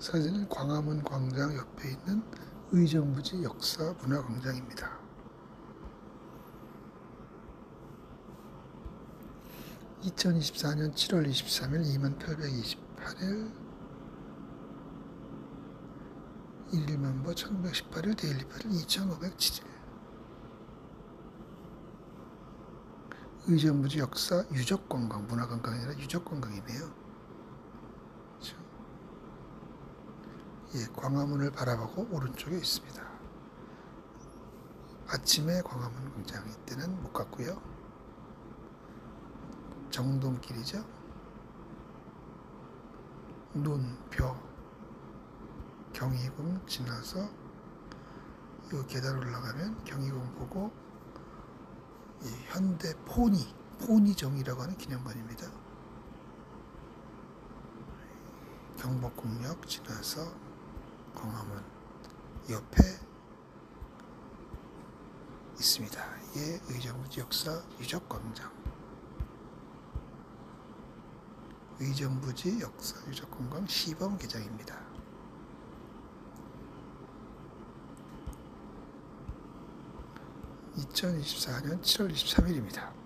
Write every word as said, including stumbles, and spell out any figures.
사진은 광화문 광장 옆에 있는 의정부지 역사문화광장입니다. 이천이십사년 칠월 이십삼일 이만팔백이십팔일 일일 멤버 천백십팔일 데일리 팔일 이천오백칠일 의정부지 역사 유적관광, 문화관광이 아니라 유적관광이네요. 그렇죠? 예, 광화문을 바라보고 오른쪽에 있습니다. 아침에 광화문 광장 이때는 못 갔고요. 정동길이죠. 눈, 벼, 경희궁 지나서 이 계단 올라가면 경희궁 보고 이 현대 포니, 포니정이라고 하는 기념관입니다. 경복궁역 지나서 광화문 옆에 있습니다. 이게 의정부지 역사 유적광장, 의정부지 역사 유적관광 시범 개장입니다. 이천이십사년 칠월 이십삼일입니다.